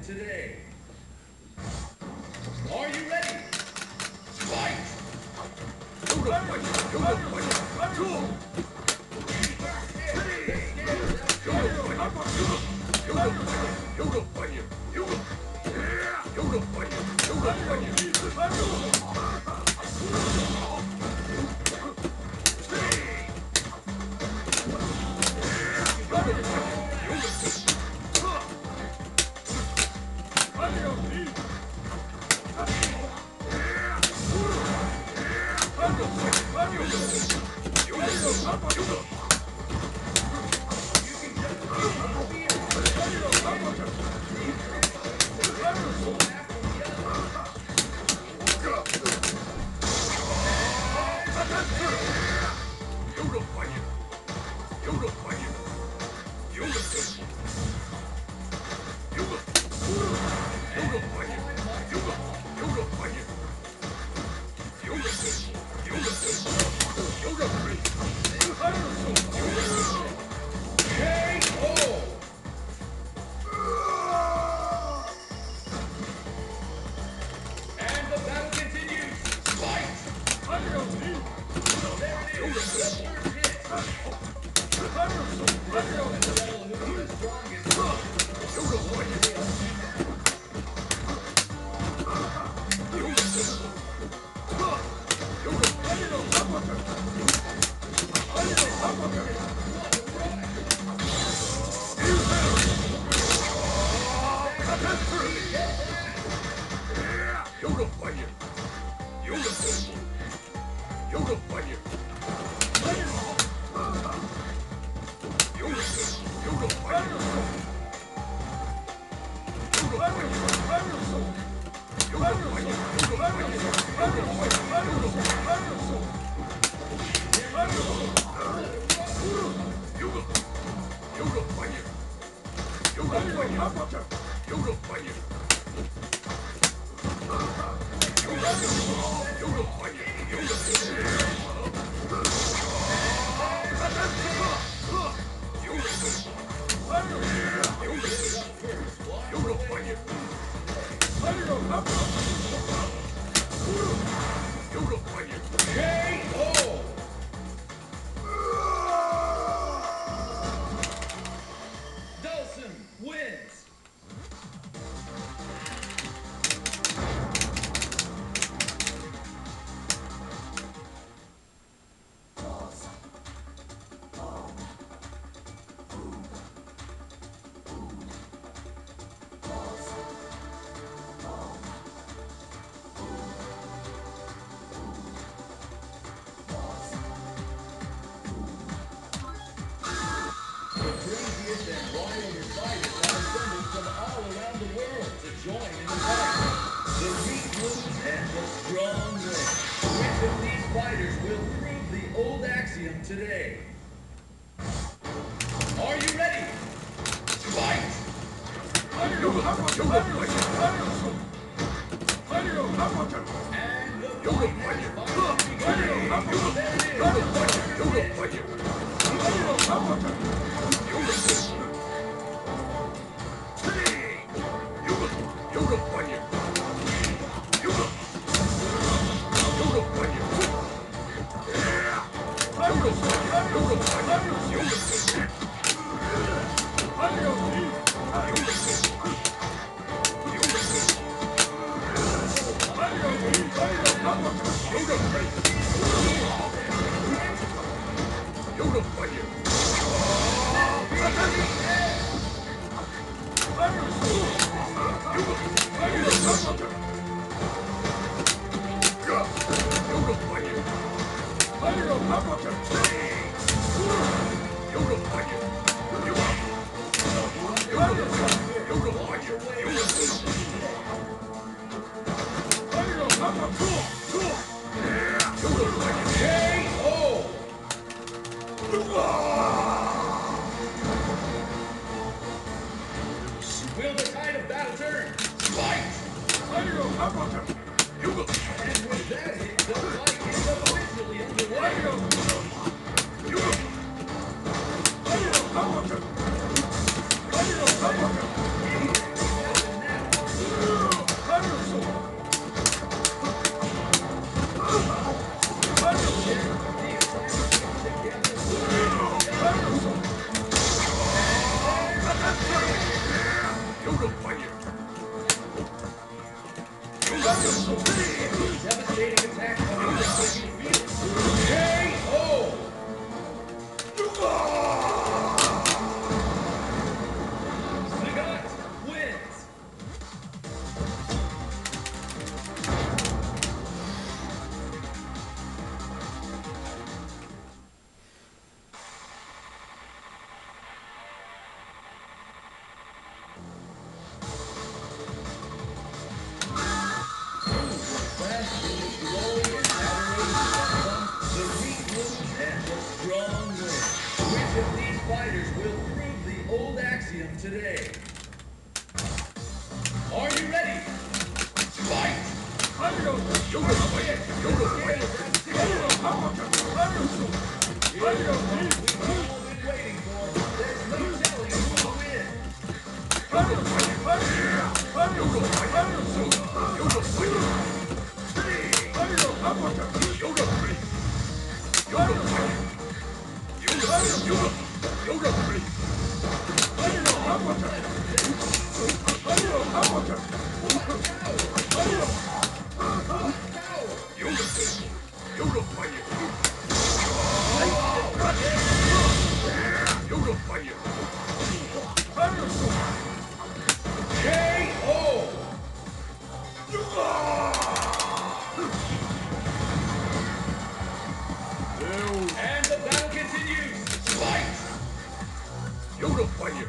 today. Are you ready? Fight! Dawson wins! The craziest and wildest fighters are assembled from all around the world to join in the fight. The weak lose and the strong win. Which of these fighters will prove the old axiom today? Are you ready? Fight! And the fight has finally begun. Will the tide of battle turn? Fight! And with that hit, the fight is officially underway. Devastating attack coming from the field. KO! Sagat wins. Which of these fighters will prove the old axiom today? Are you ready? Fight! We've all been waiting for. There's no telling who will win. KO! And the battle continues. Fight! Yoda Fire!